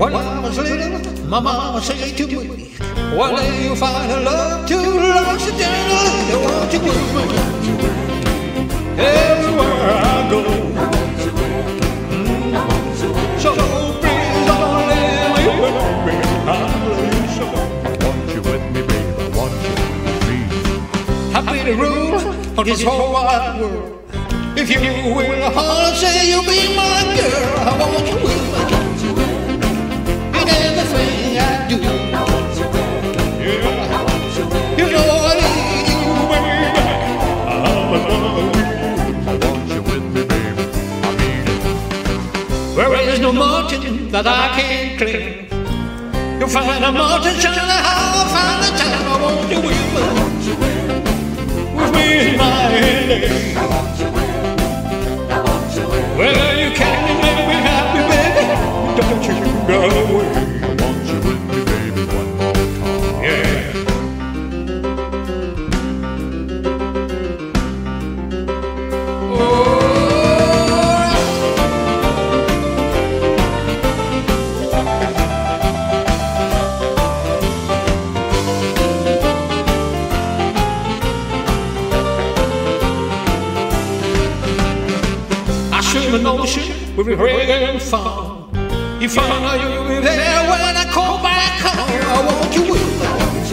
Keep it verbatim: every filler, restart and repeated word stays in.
When I was little, my mama said to me, one day you'll find a love to last eternally. Won't you with me everywhere I go? Mm. So please don't let me, baby, I love you so. Want you with me, baby, I want you with me. I play the rule on this whole wide world. If you will holler, say you'll be my girl. I want you with me in everything I do. Yeah. You know I need you, baby. I'm in love with you. I want you with me, baby, I mean it. There is no mountain that I can't climb. You'll find a mountain shining high, I'll find the time. I want you with me, with me in my hand. Well, you can make me happy, baby. Don't you go away. I want you with me, baby, one more time. Yeah. Oh. I swim an ocean with regret and fun. You find out you'll be there when I call back home. I want you with me.